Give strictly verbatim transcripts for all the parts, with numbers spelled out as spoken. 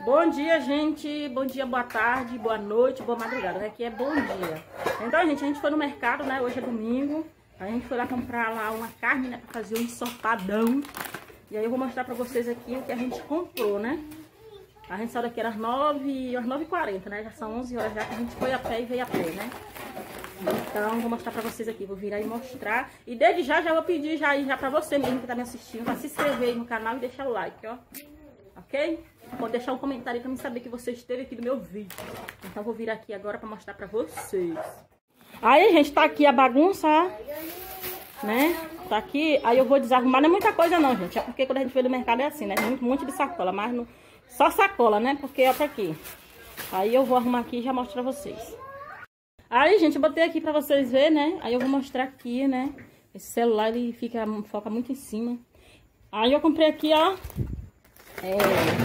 Bom dia, gente. Bom dia, boa tarde, boa noite, boa madrugada. Aqui é bom dia. Então, gente, a gente foi no mercado, né? Hoje é domingo. A gente foi lá comprar lá uma carne, né? Pra fazer um ensopadão. E aí eu vou mostrar pra vocês aqui o que a gente comprou, né? A gente saiu daqui às nove e quarenta, né? Já são onze horas já que a gente foi a pé e veio a pé, né? Então, vou mostrar pra vocês aqui. Vou virar e mostrar. E desde já, já vou pedir já, já pra você mesmo que tá me assistindo, pra se inscrever aí no canal e deixar o like, ó. Ok? Pode deixar um comentário pra mim saber que você esteve aqui no meu vídeo. Então, vou vir aqui agora pra mostrar pra vocês. Aí, gente, tá aqui a bagunça, né? Tá aqui. Aí eu vou desarrumar. Não é muita coisa não, gente. É porque quando a gente veio do mercado é assim, né? Muito, um monte de sacola, mas não... só sacola, né? Porque é pra aqui. Aí eu vou arrumar aqui e já mostro pra vocês. Aí, gente, eu botei aqui pra vocês verem, né? Aí eu vou mostrar aqui, né? Esse celular, ele fica, foca muito em cima. Aí eu comprei aqui, ó. É...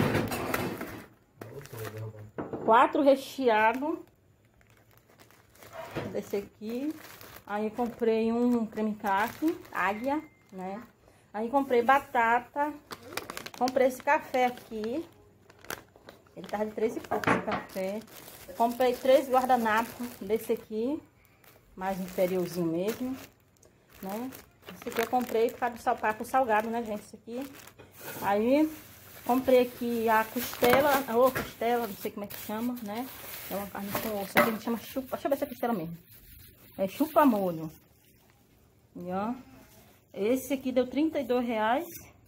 Quatro recheados. Desse aqui. Aí eu comprei um creme caqui, águia, né? Aí comprei batata. Comprei esse café aqui. Ele tava de três e pouco esse café. Comprei três guardanapos desse aqui. Mais inferiorzinho mesmo, né? Esse aqui eu comprei por causa do sal, para o salgado, né, gente? Esse aqui. Aí, comprei aqui a costela. Ô, costela, não sei como é que chama, né? É uma carne com osso. Aqui a gente chama chupa. Deixa eu ver se é costela mesmo. É chupa molho. E, ó. Esse aqui deu trinta e dois reais.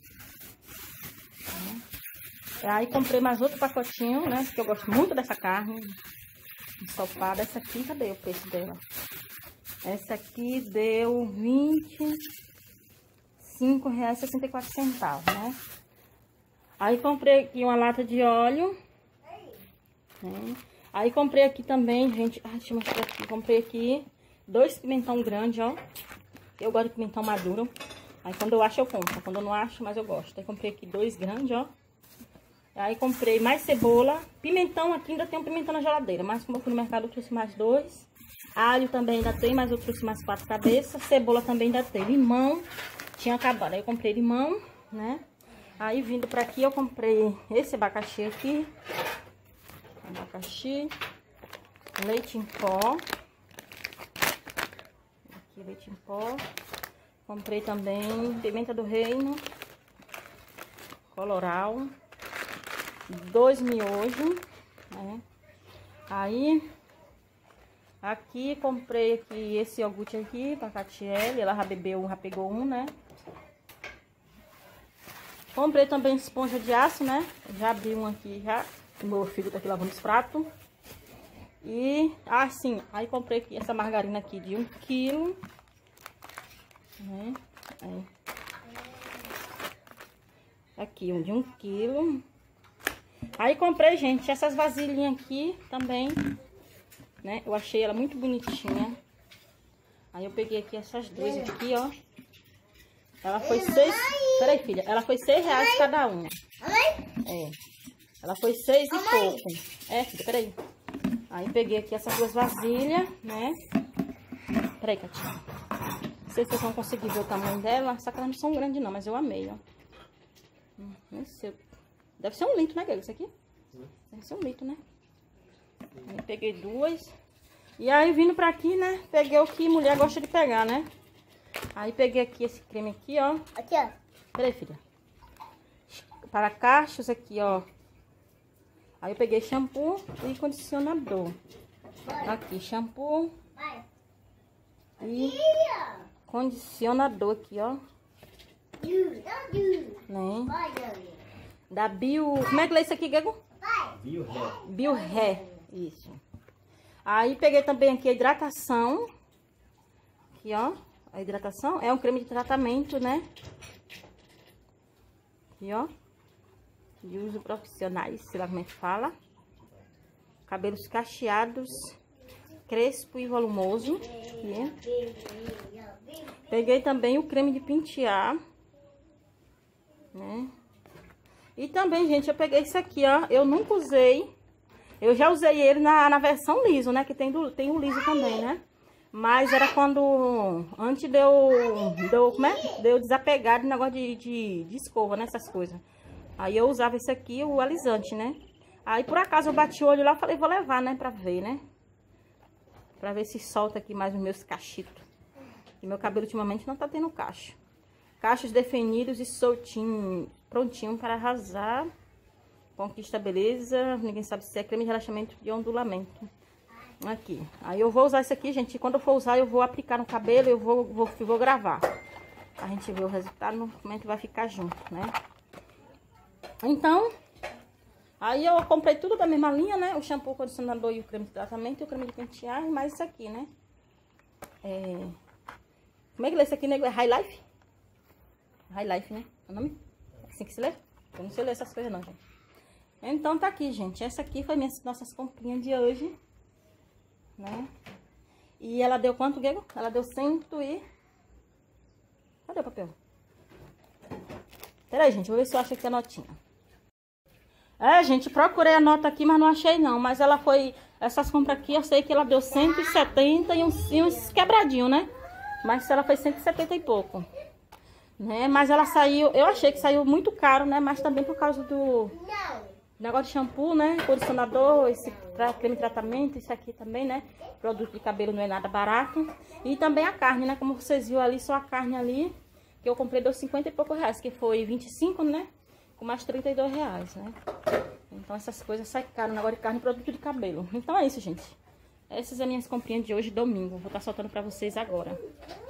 Aí comprei mais outro pacotinho, né? Porque eu gosto muito dessa carne ensopada. Essa aqui, cadê o preço dela? Essa aqui deu vinte e cinco reais e sessenta e quatro centavos, né? Aí comprei aqui uma lata de óleo. Né? Aí comprei aqui também, gente. Ah, deixa eu mostrar aqui. Comprei aqui dois pimentão grandes, ó. Eu gosto de pimentão maduro. Aí quando eu acho, eu compro. Quando eu não acho, mas eu gosto. Aí comprei aqui dois grandes, ó. Aí comprei mais cebola. Pimentão aqui, ainda tem um pimentão na geladeira. Mas como eu fui no mercado, eu trouxe mais dois. Alho também ainda tem, mas eu trouxe mais quatro cabeças. Cebola também ainda tem. Limão, tinha acabado. Aí eu comprei limão, né? Aí vindo pra aqui, eu comprei esse abacaxi aqui. Abacaxi. Leite em pó. Aqui, leite em pó. Comprei também pimenta do reino. Coloral. Dois miojos, né? Aí, aqui comprei aqui esse iogurte aqui pra Catiele, ela já bebeu, já pegou um, né? Comprei também esponja de aço, né? Já abri um aqui já, o meu filho tá aqui lavando os pratos. E, ah, sim, aí comprei aqui essa margarina aqui de um quilo, né? Aí. Aqui, um de um quilo. Aí comprei, gente, essas vasilhinhas aqui também, né? Eu achei ela muito bonitinha. Aí eu peguei aqui essas duas aqui, ó. Ela foi seis... Peraí, filha. Ela foi seis reais cada uma. É. Ela foi seis e pouco. É, filha, peraí. Aí peguei aqui essas duas vasilhas, né? Peraí, Catinha. Não sei se vocês vão conseguir ver o tamanho dela. Só que elas não são grandes não, mas eu amei, ó. Hum, não sei. Deve ser um litro, né, Guilherme? Isso aqui? Deve ser um litro, né? Aí peguei duas. E aí, vindo pra aqui, né? Peguei o que mulher gosta de pegar, né? Aí peguei aqui esse creme aqui, ó. Aqui, ó. Peraí, filha. Para cachos aqui, ó. Aí eu peguei shampoo e condicionador. Aqui, shampoo. E condicionador aqui, ó. Né? Da Bio... Como é que lê isso aqui, Gego? Bio Hair. Bio Hair, isso. Aí peguei também aqui a hidratação. Aqui, ó. A hidratação é um creme de tratamento, né? Aqui, ó. De uso profissionais, sei lá como é que fala. Cabelos cacheados, crespo e volumoso. Aqui. Peguei também o creme de pentear, né? E também, gente, eu peguei esse aqui, ó. Eu nunca usei. Eu já usei ele na, na versão liso, né? Que tem, do, tem o liso também, né? Mas era quando... Antes de eu... De eu, como é? De eu desapegar de negócio de, de, de escova, né? Essas coisas. Aí eu usava esse aqui, o alisante, né? Aí, por acaso, eu bati o olho lá, falei, vou levar, né, pra ver, né? Pra ver se solta aqui mais os meus cachitos. E meu cabelo, ultimamente, não tá tendo cacho. Cachos definidos e soltinhos, prontinho para arrasar. Conquista beleza. Ninguém sabe se é creme de relaxamento de ondulamento. Aqui. Aí eu vou usar isso aqui, gente. Quando eu for usar, eu vou aplicar no cabelo, eu vou, vou, vou gravar. A gente vê o resultado no momento que vai ficar junto, né? Então, aí eu comprei tudo da mesma linha, né? O shampoo, o condicionador e o creme de tratamento e o creme de pentear e mais isso aqui, né? É... Como é que lê isso aqui, né? É High Life? High Life, né? É o nome? É assim que se lê? Eu não sei ler essas coisas não, gente. Então tá aqui, gente. Essa aqui foi minhas nossas comprinhas de hoje, né? E ela deu quanto, Diego? Ela deu cento e... Cadê o papel? Peraí, gente. Vou ver se eu acho aqui a notinha. É, gente. Procurei a nota aqui, mas não achei não. Mas ela foi... Essas compras aqui, eu sei que ela deu cento e setenta e uns, e uns quebradinhos, né? Mas ela foi cento e setenta e pouco. Né? Mas ela saiu... Eu achei que saiu muito caro, né? Mas também por causa do... Negócio de shampoo, né? Condicionador, esse creme de tratamento, isso aqui também, né? Produto de cabelo não é nada barato. E também a carne, né? Como vocês viram ali, só a carne ali, que eu comprei deu cinquenta e poucos reais, que foi vinte e cinco, né? Com mais trinta e dois reais, né? Então essas coisas saem caro, negócio de carne e produto de cabelo. Então é isso, gente. Essas são as minhas comprinhas de hoje, domingo. Vou estar soltando pra vocês agora.